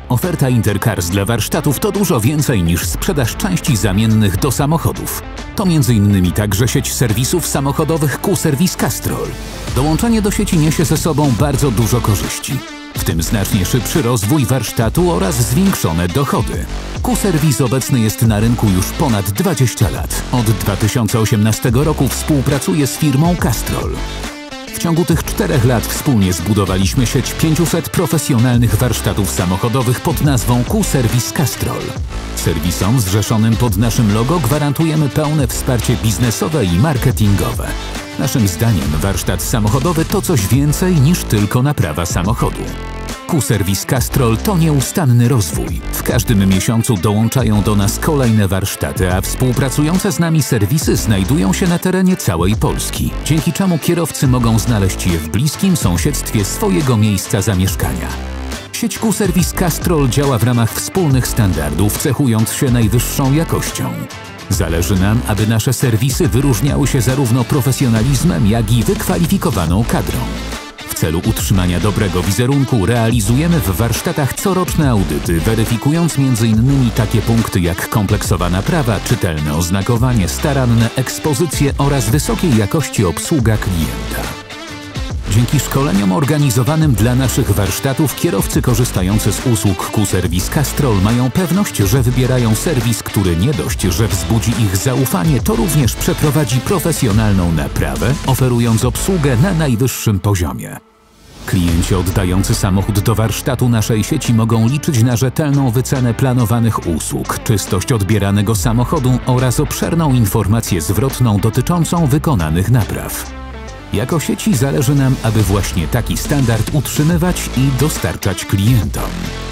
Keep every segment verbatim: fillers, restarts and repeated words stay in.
Oferta Intercars dla warsztatów to dużo więcej niż sprzedaż części zamiennych do samochodów. To między innymi także sieć serwisów samochodowych Q-Service Castrol. Dołączenie do sieci niesie ze sobą bardzo dużo korzyści, w tym znacznie szybszy rozwój warsztatu oraz zwiększone dochody. Q-Service obecny jest na rynku już ponad dwadzieścia lat. Od dwa tysiące osiemnastego roku współpracuje z firmą Castrol. W ciągu tych czterech lat wspólnie zbudowaliśmy sieć pięciuset profesjonalnych warsztatów samochodowych pod nazwą Q-Service Castrol. Serwisom zrzeszonym pod naszym logo gwarantujemy pełne wsparcie biznesowe i marketingowe. Naszym zdaniem warsztat samochodowy to coś więcej niż tylko naprawa samochodu. Q-Service Castrol to nieustanny rozwój. W każdym miesiącu dołączają do nas kolejne warsztaty, a współpracujące z nami serwisy znajdują się na terenie całej Polski, dzięki czemu kierowcy mogą znaleźć je w bliskim sąsiedztwie swojego miejsca zamieszkania. Sieć Q-Service Castrol działa w ramach wspólnych standardów, cechując się najwyższą jakością. Zależy nam, aby nasze serwisy wyróżniały się zarówno profesjonalizmem, jak i wykwalifikowaną kadrą. W celu utrzymania dobrego wizerunku realizujemy w warsztatach coroczne audyty, weryfikując między innymi takie punkty jak kompleksowa naprawa, czytelne oznakowanie, staranne ekspozycje oraz wysokiej jakości obsługa klienta. Dzięki szkoleniom organizowanym dla naszych warsztatów kierowcy korzystający z usług Q-Service Castrol mają pewność, że wybierają serwis, który nie dość, że wzbudzi ich zaufanie, to również przeprowadzi profesjonalną naprawę, oferując obsługę na najwyższym poziomie. Klienci oddający samochód do warsztatu naszej sieci mogą liczyć na rzetelną wycenę planowanych usług, czystość odbieranego samochodu oraz obszerną informację zwrotną dotyczącą wykonanych napraw. Jako sieci zależy nam, aby właśnie taki standard utrzymywać i dostarczać klientom.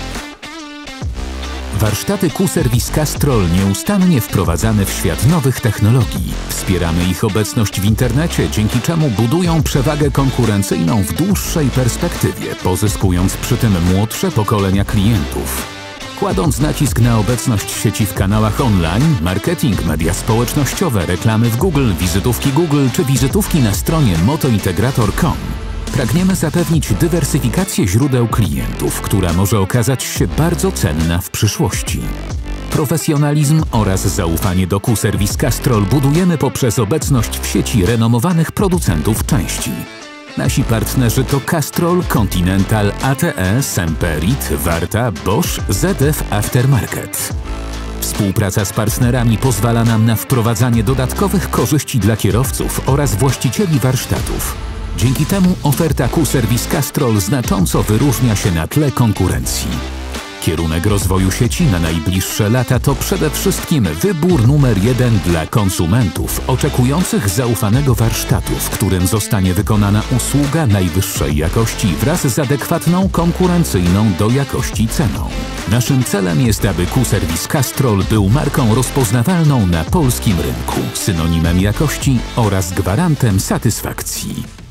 Warsztaty Q-Service Castrol nieustannie wprowadzane w świat nowych technologii. Wspieramy ich obecność w internecie, dzięki czemu budują przewagę konkurencyjną w dłuższej perspektywie, pozyskując przy tym młodsze pokolenia klientów. Kładąc nacisk na obecność sieci w kanałach online, marketing, media społecznościowe, reklamy w Google, wizytówki Google czy wizytówki na stronie motointegrator kropka com, pragniemy zapewnić dywersyfikację źródeł klientów, która może okazać się bardzo cenna w przyszłości. Profesjonalizm oraz zaufanie do Q-Service Castrol budujemy poprzez obecność w sieci renomowanych producentów części. Nasi partnerzy to Castrol, Continental, A T E, Semperit, Warta, Bosch, Z F Aftermarket. Współpraca z partnerami pozwala nam na wprowadzanie dodatkowych korzyści dla kierowców oraz właścicieli warsztatów. Dzięki temu oferta Q-Service Castrol znacząco wyróżnia się na tle konkurencji. Kierunek rozwoju sieci na najbliższe lata to przede wszystkim wybór numer jeden dla konsumentów oczekujących zaufanego warsztatu, w którym zostanie wykonana usługa najwyższej jakości wraz z adekwatną, konkurencyjną do jakości ceną. Naszym celem jest, aby Q-Service Castrol był marką rozpoznawalną na polskim rynku, synonimem jakości oraz gwarantem satysfakcji.